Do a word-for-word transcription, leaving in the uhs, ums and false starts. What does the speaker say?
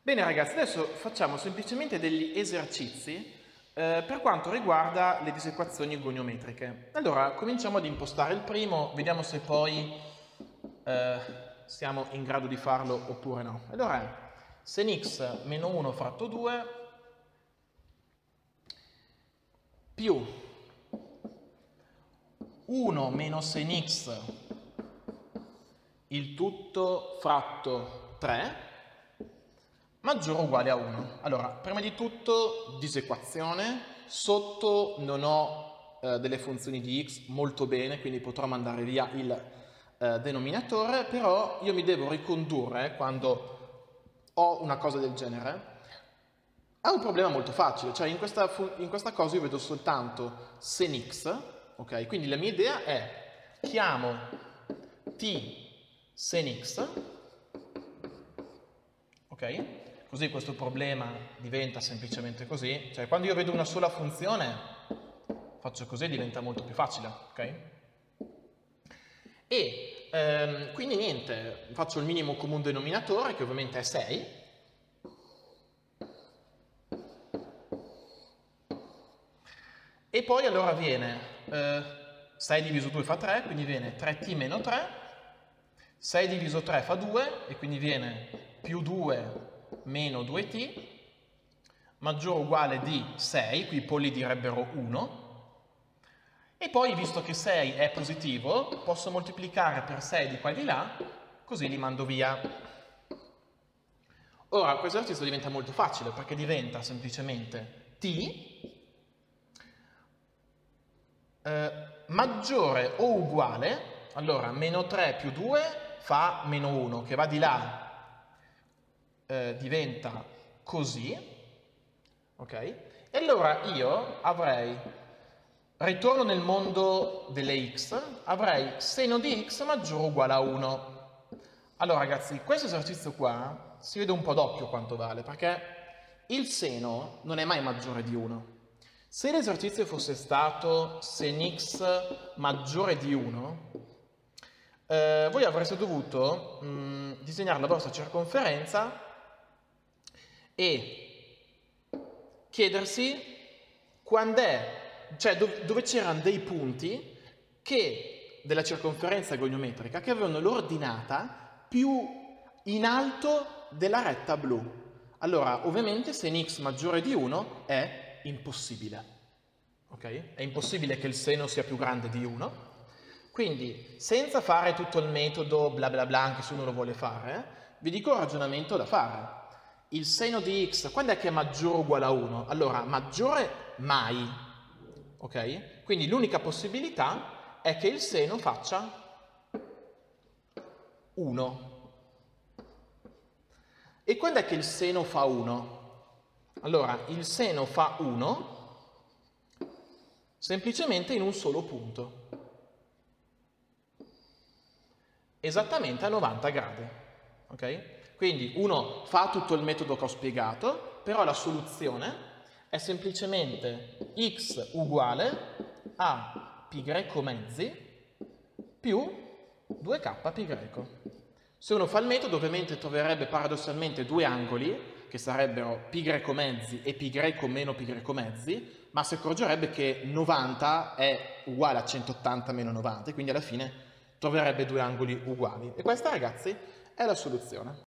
Bene ragazzi, adesso facciamo semplicemente degli esercizi eh, per quanto riguarda le disequazioni goniometriche. Allora, cominciamo ad impostare il primo, vediamo se poi eh, siamo in grado di farlo oppure no. Allora è sen x meno uno fratto due più uno meno sen x il tutto fratto tre maggiore o uguale a uno. Allora, prima di tutto disequazione, sotto non ho eh, delle funzioni di x molto bene, quindi potrò mandare via il eh, denominatore, però io mi devo ricondurre quando ho una cosa del genere a un problema molto facile, cioè in questa, in questa cosa io vedo soltanto sen x, ok? Quindi la mia idea è chiamo t sen x, ok? Così questo problema diventa semplicemente così, cioè quando io vedo una sola funzione faccio così e diventa molto più facile, ok? E ehm, quindi niente, faccio il minimo comune denominatore che ovviamente è sei, e poi allora viene eh, sei diviso due fa tre, quindi viene tre t meno tre, sei diviso tre fa due e quindi viene più due meno due t, maggiore o uguale di sei, qui i polli direbbero uno, e poi visto che sei è positivo, posso moltiplicare per sei di qua e di là, così li mando via. Ora questo esercizio diventa molto facile perché diventa semplicemente t eh, maggiore o uguale, allora meno tre più due fa meno uno, che va di là Eh, diventa così, ok? E allora io avrei, ritorno nel mondo delle x, avrei seno di x maggiore o uguale a uno. Allora ragazzi, questo esercizio qua si vede un po' d'occhio quanto vale, perché il seno non è mai maggiore di uno. Se l'esercizio fosse stato sen x maggiore di uno, eh, voi avreste dovuto mh, disegnare la vostra circonferenza e chiedersi quando è, cioè dove, dove c'erano dei punti che, della circonferenza goniometrica che avevano l'ordinata più in alto della retta blu. Allora, ovviamente sen x maggiore di uno è impossibile, ok? È impossibile che il seno sia più grande di uno, quindi senza fare tutto il metodo bla bla bla, anche se uno lo vuole fare, vi dico un ragionamento da fare. Il seno di x, quando è che è maggiore o uguale a uno? Allora, maggiore mai, ok? Quindi l'unica possibilità è che il seno faccia uno. E quando è che il seno fa uno? Allora, il seno fa uno semplicemente in un solo punto, esattamente a novanta gradi, ok? Quindi uno fa tutto il metodo che ho spiegato, però la soluzione è semplicemente x uguale a π greco mezzi più due k π greco. Se uno fa il metodo ovviamente troverebbe paradossalmente due angoli, che sarebbero π greco mezzi e π greco meno π greco mezzi, ma si accorgerebbe che novanta è uguale a centottanta meno novanta, e quindi alla fine troverebbe due angoli uguali. E questa ragazzi è la soluzione.